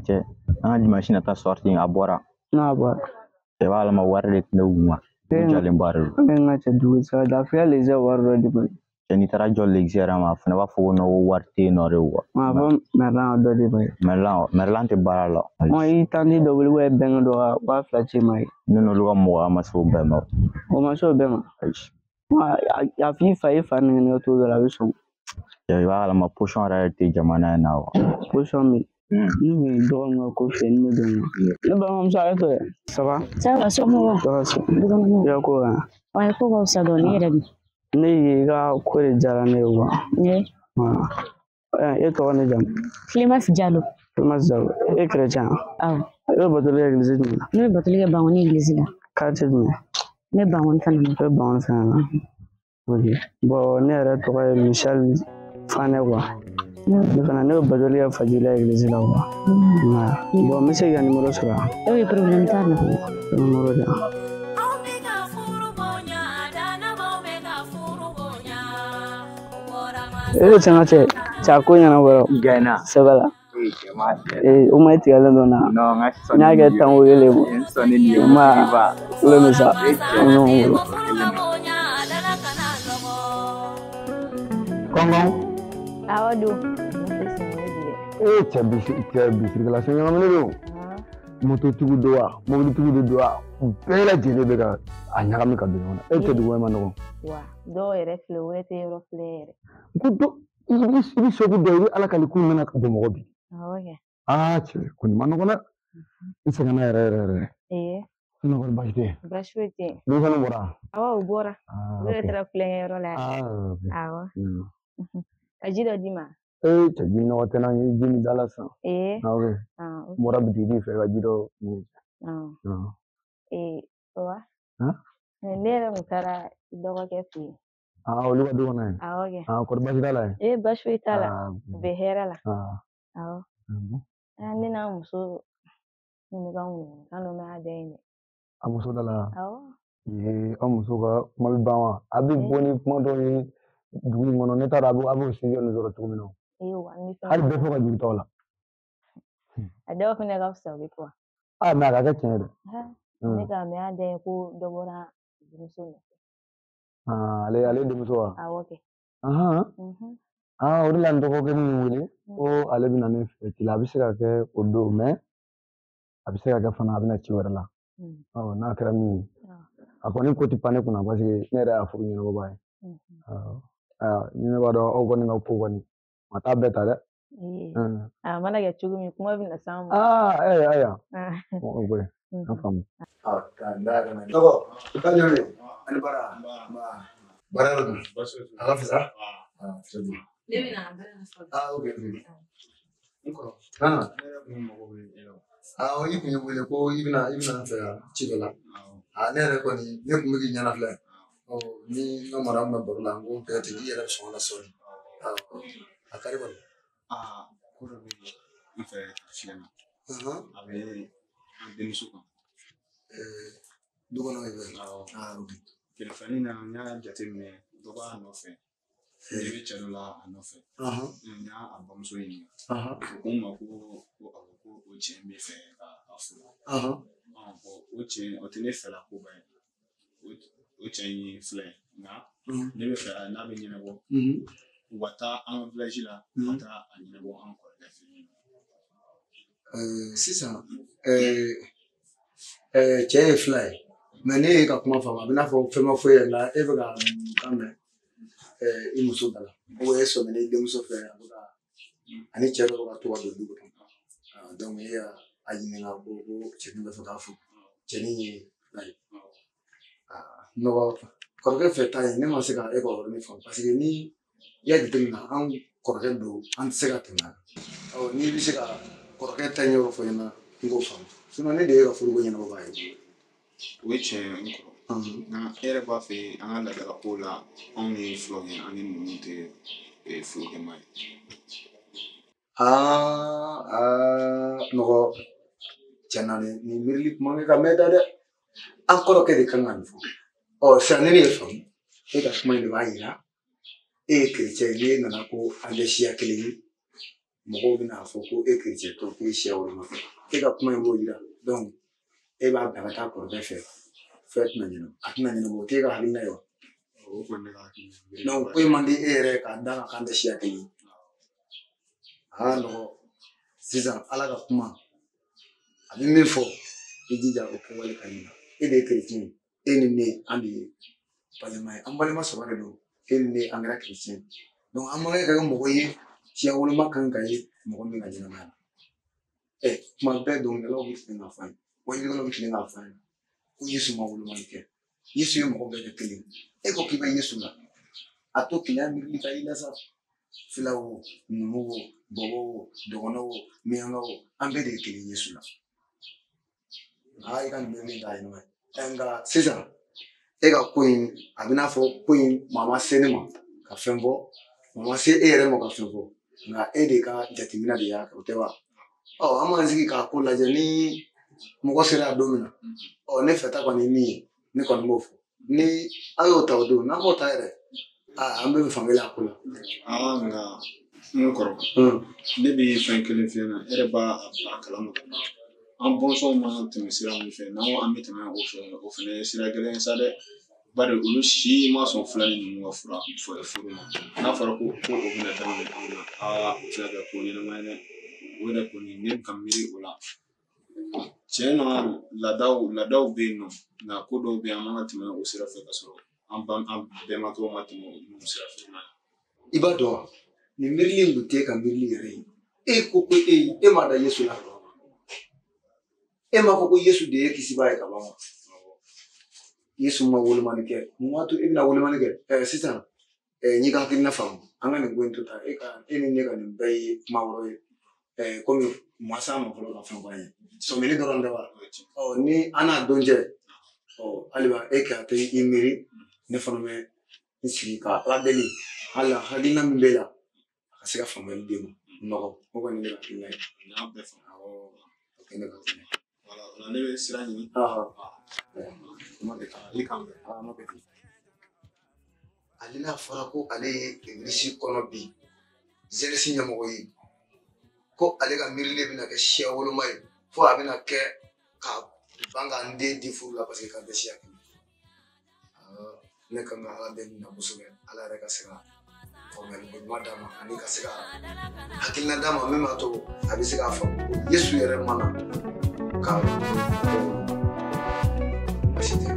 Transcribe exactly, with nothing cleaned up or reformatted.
cɛ an ka machine ta sorti a bɔra n'a bɔra cɛ b'a la ma wari de tun bɛ wuma jɔlen ba de don an ka cɛ dugu sira lafiya leze wari dɔ de bolo cɛ n'i taara jɔ lexi ma fana b'a fɔ ko nɔgɔ wari tɛ yen nɔ de wa maa fɔ mɛrɛlan dɔ de bolo mɛrɛlan mɛrɛlan tɛ baara la ɔ i tandi dɔ bolo bɛ bɛn dɔ ka waa fila ci ma ye ne n'olu ka mɔgɔ ma se o bɛɛ ma o ma se o bɛɛ ma a f'i fa i fa nɛgɛ nɛgɛ to dɔ la a bɛ sɔn cɛ i b'a kalama position yɛrɛ tɛ jamana in na wa position min ne kun dɔgɔnin ka ko fɛ ne dɔn ne balimamuso ale to dɛ saba saba somɔgɔw saba so i ka ko kan wa ko ka fisa dɔɔni yɛrɛ bi ne ye ka ko de diyara ne ye wa e tɔgɔ ne jamu Clémence Diallo Clémence Diallo e chrétien awɔ e bɛ batoli kɛ église jumɛn na ne bɛ batoli kɛ Bangoni église la quartier jumɛn ne Bangoni fana na e Bangoni fana na ok bon ne yɛrɛ tɔgɔ ye Michel Fane quoi ne fana ne bɛ batoli kɛ Fajila église la quoi bon n bɛ se k'i ka numéro sɔrɔ e ye problème t'a la numéro di yan e bɛ sɛgɛn cɛ cɛ a ko ɲɛnabɔ gɛnna sɛbɛ la o ma tigɛlen dɔ na n y'a kɛ tan o yelen o ma kulo min sa o ɲɔgɔn bolo kɔngɔn awɔ don e cɛ bisirigala so ɲagaminen don mototigiw don wa mobilitigiw de don wa bɛɛ lajɛlen bɛ ka a ɲagami ka don ɲɔgɔn na e tɛ dugu ma nɔgɔn wa dɔw yɛrɛ filɛ o yɛrɛ tɛ yɔrɔ filɛ yɛrɛ ko dɔ i bɛ sogo dɔ i bɛ ala kali kun nana ka don mɔgɔ bi awɔ kɛ aa cɛ ko nin ma nɔgɔn dɛ i sɛgɛnna yɛrɛ yɛrɛ yɛrɛ ee i nɔgɔ baasi tɛ baasi foyi tɛ yen denmisɛnnin bɔra awɔ u bɔra u yɛrɛ taara kulonkɛ yɔrɔ la awɔ ka ji dɔ d'i ma ee cɛ ji nɔgɔ tɛ na n ye ji min dala san ee awɔ n bɔra bitigi fɛ ka ji dɔ ɲini ee wa ne yɛrɛ kun taara dɔgɔkɛ fɛ yen aa olu ka du kɔnɔ yen awɔ kɛ aa kɔri baasi t'a la yen ee baasi foyi t'a la u bɛ hɛrɛ la awɔ ne n'a muso ɲininkali ŋun kan dɔ mɛ a da yen dɛ a muso da la awɔ ee aw muso ka kuma bɛ ban wa a bɛ bɔ ni kuma dɔw ye dugu in kɔnɔ ne t'a dɔn a b'o sinjɔ nin sɔrɔ cogo min na hali bɛɛ fɔ ka juru t'aw la a dɔw fɛnɛ ka fisa o bɛ fɔ aa mɛ a ka kɛ tiɲɛ dɛ ne ka mɛ a da yen ko dɔ bɔra denmuso nɔfɛ ale ale denmuso wa awɔ kɛ aa o de la n dɔgɔkɛ min wele ko ale bɛ na ne fɛ ci la a bɛ se ka kɛ o don mɛ a bɛ se ka kɛ fana a bɛ na ci wɛrɛ la n'a kɛra min ye a kɔni ko tɛ pan ne kunna parce que ne yɛrɛ y'a furu ɲɛnabɔba ye ni ne b'a dɔn aw kɔni ka ko kɔni a t'a bɛɛ ta dɛ a mana kɛ cogo min kuma bɛ na s'an ma aa ayiwa ayiwa o ko an faamu tɔgɔ i ka ɲɛnɛ ani bara bara yɔrɔ dun a ka fisa ne bɛna ah ok ah ah i kun ye wele ko i bɛna i bɛna fɛ ci dɔ la ah ne yɛrɛ kɔni ne kun bɛ k'i ɲɛna filɛ ni n ka mara min baro la n ko bɛɛ tɛ i yɛrɛ sɔn la sɔɔni a kari kɔni ah ko dɔ bɛ n fɛ fiɲɛ na a bɛ an denmuso kan du kɔnɔ ye ah ok telefɔni na n y'a jateminɛ dɔ b'a nɔfɛ ne bɛ cɛ dɔ la a nɔfɛ n y'a a bamuso ɲininka o ko n ma ko ko awɔ ko o cɛ bɛ fɛ ka a furu o cɛ o tɛ ne fɛla koba ye o cɛ in filɛ nka ne bɛ fɛ n'a bɛ ɲɛnabɔ u ka taa an ka village la u ka taa a ɲɛnabɔ an kɔrɔkɛ fɛ yen sisan cɛ ye fila ye mɛ ne ye ka kuma faamu a bɛ n'a fɔ fɛn ma foyi ye nka e bɛ ka kan mɛn i muso da la o ye sɔmin i denmuso fɛ a bɛ ka ani cɛ dɔ bɛ ka to ka don du kɔnɔ donc e y'a ɲininka ko ko cɛnin bɛ fɛ k'a fɔ cɛnin ye fila ye nɔgɔ kɔrɔkɛ fɛ ta ye ne ma se ka e ka yɔrɔnin faamu parce que ni i y'a jateminɛ an kɔrɔkɛ don an tɛ se ka tɛmɛ a la n'i bɛ se ka kɔrɔkɛ ta ɲɛ fɔ ɲɛna n k'o faamu sinon ne de ye ka furuko ɲɛnabɔbaa ye o ye tiɲɛ ye n kɔrɔ nka e yɛrɛ b'a fɛ an ka laadalakow la anw ye filaw ye an ni ninnu tɛ furukɛma ye aa nɔgɔ tiɲɛna nin miirili kuma kɛ ka mɛn da dɛ an kɔrɔkɛ de kan ka nin fɔ ɔ sisan ne ye faamu e ka kuma in de b'a yira e ye kerecɛn ye n'e nana ko an tɛ siya kelen ye mɔgɔw bɛna fɔ ko e chrétien tɔ k'e siya woloma e ka kuma in b'o yira donc e b'a bila ka taa kɔrɔkɛ fɛ fɛn tɛna ɲɛnabɔ a tɛna ɲɛnabɔ o t'e ka hakilina ye wa donc ko in man di e yɛrɛ k'a da kan k'an tɛ siya kelen ye a ka nɔgɔ sisan Ala ka kuma a bɛ min fɔ i jija o kɛwale ka ɲi e de ye chrétien ye e ni ne an de ye balima ye an balima saba de don e ni ne an kɛra chrétien donc an man kan ka kɛ mɔgɔ ye siya woloma kan ka ye mɔgɔ min ka ɲɛnamaya la ɛ kuma bɛɛ dɔnkɛlaw bɛ tilen k'a fɔ an ye wajilikɛlaw bɛ tilen k'a fɔ an ye ko Yesu ma wolomali kɛ Yesu ye mɔgɔ bɛɛ kɛ kelen e ko k'i bɛ Yesu la a to keleya miirili ka i la sa fila o numu o bɔbɔ o dɔgɔnɔ o miyanka o an bɛɛ de ye kelen Yesu la aa i ka nin bɛ min k'a ɲɛnama ye nka sisan e ka ko in a bɛ n'a fɔ ko in maa ma se ne ma ka fɛn fɔ maa ma se e yɛrɛ ma ka fɛn fɔ nka e de ka jateminɛ de y'a kɛ o tɛ wa ɔ an m'an sigi k'a ko lajɛ ni mɔgɔ sera a don min na ɔ ne fɛta kɔni ye min ye ne kɔni b'o fɔ ni a y'o ta o don n'an m'o ta yɛrɛ aa an bɛɛ bɛ fankelen a ko la. aa nka n kɔrɔ ne bɛ fɛn kelen f'i ɲɛna e yɛrɛ b'a a kalama ka ban an bɔnsɔnw mana tɛmɛ sira min fɛ n'an ko an bɛ tɛmɛ o fɛ o fana ye sira gɛlɛn ye sa dɛ bari olu si ma sɔn filani ninnu ka fura furu ma n'a fɔra ko ko o bɛna daminɛ anw na aa o tɛ se ka kɛ ko ɲɛnama ye dɛ o yɛrɛ kɔni ne bɛ ka miiri o la tiɲɛ na laadaw laadaw bɛ yen nɔ nka ko dɔw bɛ yen an man ka tɛmɛ o sira fɛ ka sɔrɔ an ba an bɛnbakɛw ma tɛmɛ o sira fɛ i b'a dɔn wa nin miirili in tun tɛ ka miirili yɛrɛ ye e ko ko e e ma da Yesu la e m'a fɔ ko Yesu de ye kisibaa ye ka ban wa Yesu ma wolomani kɛ mun b'a to e bɛna wolomani kɛ ɛ sisan ɛ n y'i ka hakilina faamu an ka nin ko in to tan e ka e ni ne ka nin bɛɛ ye kuma wɛrɛw ye ɛ komi masa ma fɔlɔ ka fɛn fɔ an ye sɔmini dɔrɔn tɛ wa ɔ ni an n'a don cɛ ɔ hali ba e k'a to i miiri ne fana bɛ n sigi ka Ala deli hali hakilina min b'e la a ka se ka faamuyali d'e ma nɔgɔ o kɔni ne ka hakilina ye. n y'a bɛɛ faamu awɔ o kɛ ne ka hakilina ye. wala o la ne bɛ sira ɲini. ale n'a fɔra ko ale ye Eglise kɔnɔ bi jeunesse ɲɛmɔgɔ ye ko ale ka miirili bɛna kɛ siya woloma ye fo a bɛna kɛ ka ban ka n den di furu la parce que k'an tɛ siya kelen ne kan ka Ala deli na kosɛbɛ Ala yɛrɛ ka se ka faamuyali ko ɲuman d'a ma ani ka se ka hakilina d'a ma min b'a to a bɛ se k'a faamu ko Yesu yɛrɛ mana ka basi tɛ